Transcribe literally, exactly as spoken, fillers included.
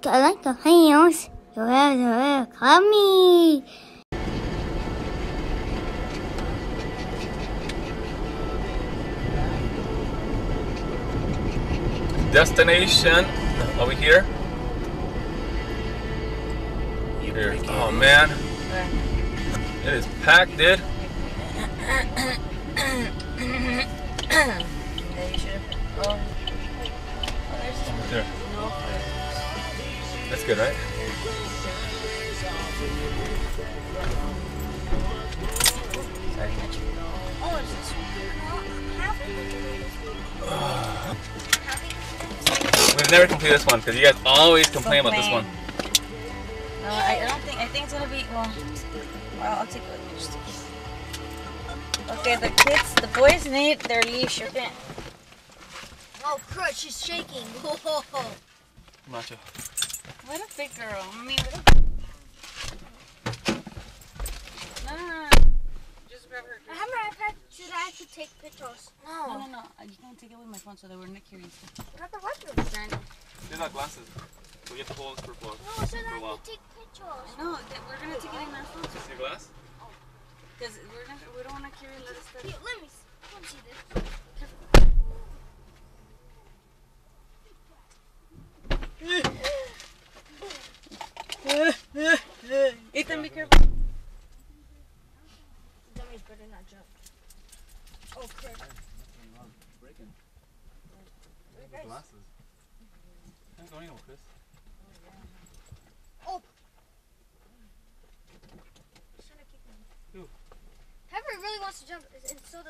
I like the hands. You have to call me. Destination over here. Here. Oh man, it is packed, dude. There. That's good, right? We've never completed this one because you guys always complain about this one. No, I, I don't think. I think it's gonna be. Well, well I'll take a look. Okay, the kids, the boys need their leash. Okay. Oh, crud! She's shaking. Macho. What a big girl. I mean, what a... No, no, no. Just grab her. I have my iPad. Should I have to take pictures? No, no, no. no. You can't take it with my phone, so they were not curious. Papa, what's your friend? These are glasses. So we get the whole for for No, so for a I while. have to take pictures. No, we're gonna take it in our phones. See glass? Because we're gonna, we don't want to carry a lot of stuff. Here, let me, let me see this. Ethan, be careful. Dummies better not jump. Oh, crap. Breaking. Glasses. I'm going on, Chris. Oh. Who? Pepper really wants to jump, and so does